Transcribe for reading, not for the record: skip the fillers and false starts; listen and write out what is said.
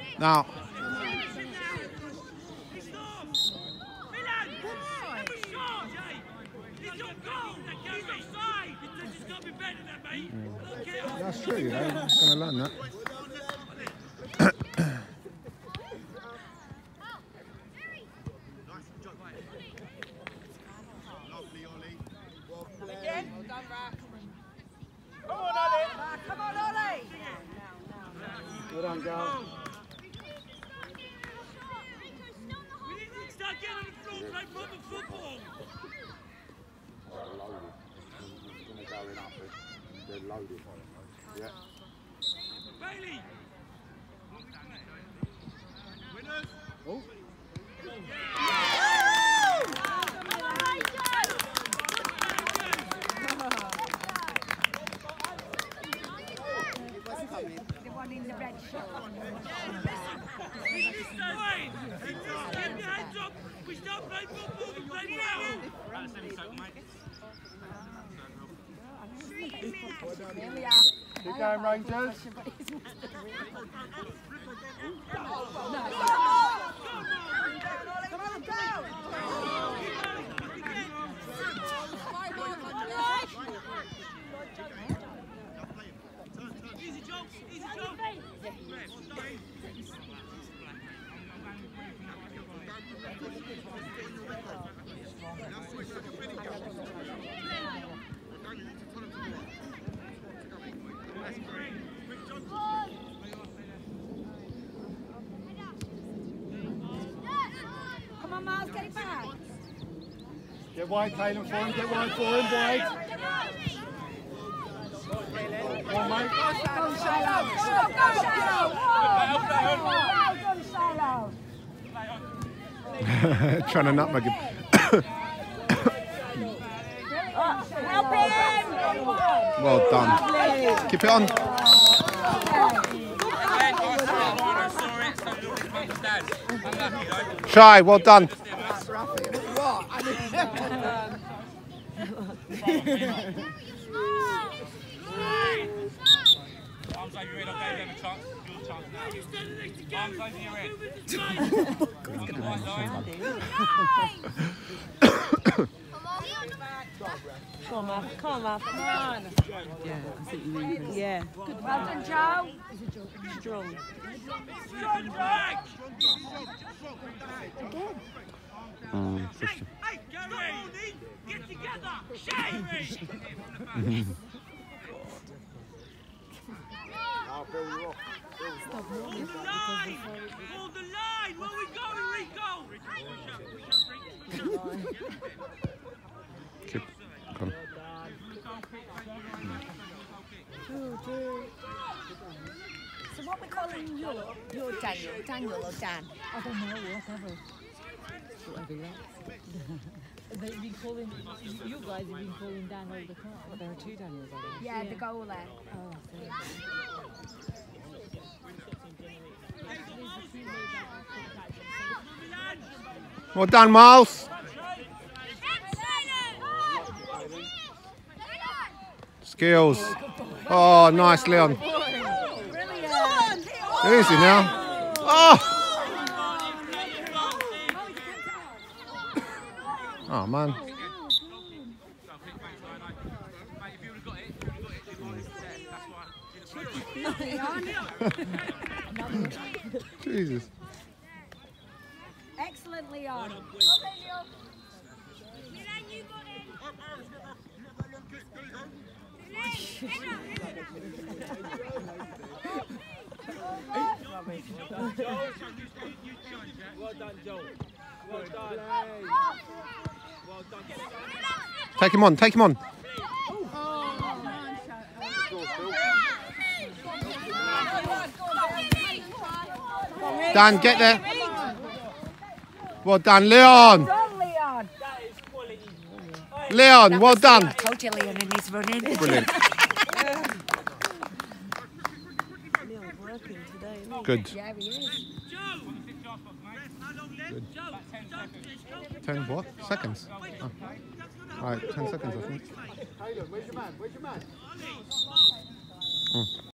Now. That's true, you know. I'm going to learn that. Come on, Ollie! Well done, girl. Start getting on the floor, play proper football. They're loaded. Yeah. Bailey! Winners! Oh. The one in the red shirt. Keep your hands up. We start playing football. We play well. Here we are. Keep going, Rangers. Come on, go! Easy job. Easy job. Come on, Miles, get it back. Get wide, Taylor, for him. Get wide for him, wide. Come on, mate. Go, Shiloh. Go, Shiloh. Well done, Shiloh. Trying to nutmeg him. Help him. Well done. Keep it on. Shy, well done. Arms over your head, I gave them a chance. Your chance now. Arms over your head. On the white line. Come on, Matt. Come on, Matt. Come on. Yeah, I think you need this. Yeah. Good. Well done, Joe. Strong. Strong back. Christian. Hey, Gary. Get together. Shave. Hold the line! Hold the line! Where we going, Rico? Keep. Come. So what we calling you? You're Daniel. Daniel or Dan? I don't know, whatever. Whatever you like. They've been calling, you guys have been calling Dan all the time. Well, there are two Daniels, I Yeah, the goalie. Oh, Well done, Miles. Skills. Oh, nice, Leon. Easy now. Oh! Oh, man. Jesus. Excellent, Leon. Well done, Joel. Well done. Well done. Take him on, take him on. Dan, get there. Well done, Leon. Leon. Leon, well done. I told you Leon and he's running. Brilliant. Good. Yeah, he is. Good. 10 what? Seconds? Oh. All right, 10 seconds, I think. Taylor, where's your man? Where's your man?